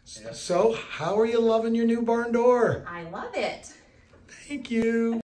Yep. So, how are you loving your new barn door? I love it. Thank you.